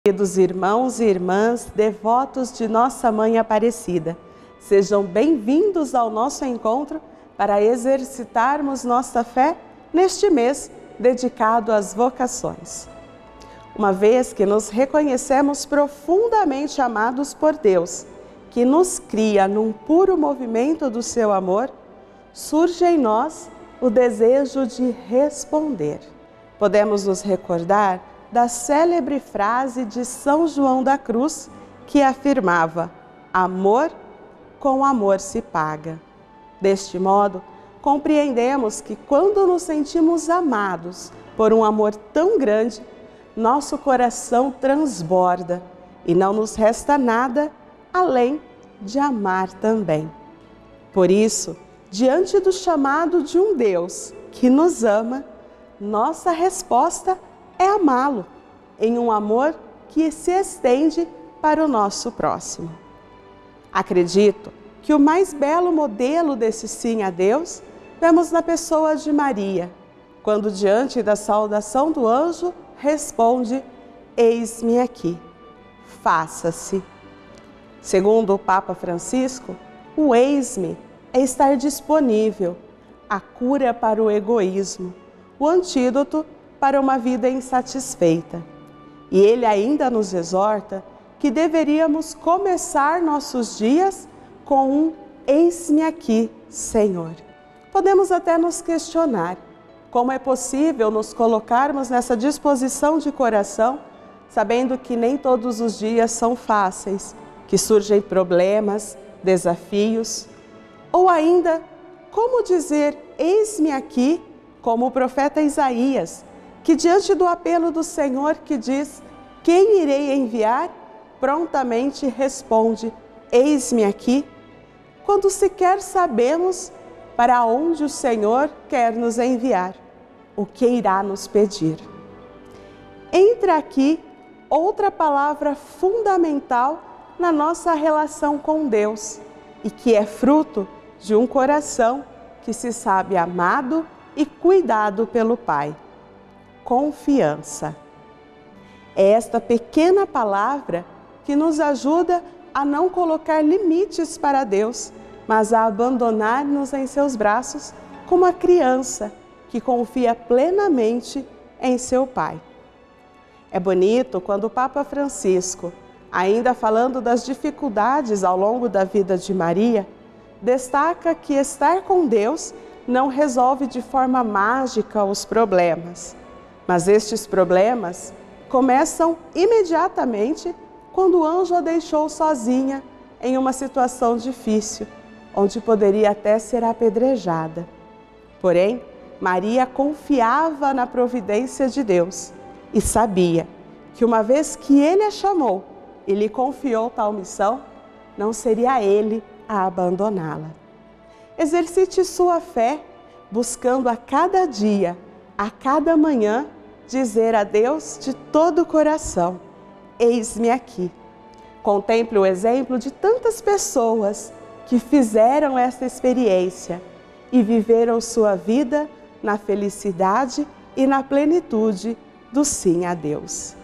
Queridos irmãos e irmãs, devotos de Nossa Mãe Aparecida, sejam bem-vindos ao nosso encontro para exercitarmos nossa fé neste mês dedicado às vocações. Uma vez que nos reconhecemos profundamente amados por Deus, que nos cria num puro movimento do seu amor, surge em nós o desejo de responder. Podemos nos recordar da célebre frase de São João da Cruz, que afirmava: amor com amor se paga. Deste modo, compreendemos que quando nos sentimos amados por um amor tão grande, nosso coração transborda e não nos resta nada além de amar também. Por isso, diante do chamado de um Deus que nos ama, nossa resposta é amá-lo, em um amor que se estende para o nosso próximo. Acredito que o mais belo modelo desse sim a Deus vemos na pessoa de Maria, quando diante da saudação do anjo responde: eis-me aqui, faça-se. Segundo o Papa Francisco, o eis-me é estar disponível, a cura para o egoísmo, o antídoto para uma vida insatisfeita. E ele ainda nos exorta que deveríamos começar nossos dias com um eis-me aqui, Senhor. Podemos até nos questionar como é possível nos colocarmos nessa disposição de coração, sabendo que nem todos os dias são fáceis, que surgem problemas, desafios, ou ainda como dizer eis-me aqui, como o profeta Isaías, que diante do apelo do Senhor que diz: quem irei enviar? Prontamente responde: eis-me aqui, quando sequer sabemos para onde o Senhor quer nos enviar, o que irá nos pedir. Entra aqui outra palavra fundamental na nossa relação com Deus e que é fruto de um coração que se sabe amado e cuidado pelo Pai: confiança. É esta pequena palavra que nos ajuda a não colocar limites para Deus, mas a abandonar-nos em seus braços como a criança que confia plenamente em seu Pai. É bonito quando o Papa Francisco, ainda falando das dificuldades ao longo da vida de Maria, destaca que estar com Deus não resolve de forma mágica os problemas, mas estes problemas começam imediatamente quando o anjo a deixou sozinha em uma situação difícil, onde poderia até ser apedrejada. Porém, Maria confiava na providência de Deus e sabia que uma vez que Ele a chamou e lhe confiou tal missão, não seria Ele a abandoná-la. Exercite sua fé, buscando a cada dia, a cada manhã, dizer a Deus de todo o coração: eis-me aqui. Contemple o exemplo de tantas pessoas que fizeram esta experiência e viveram sua vida na felicidade e na plenitude do sim a Deus.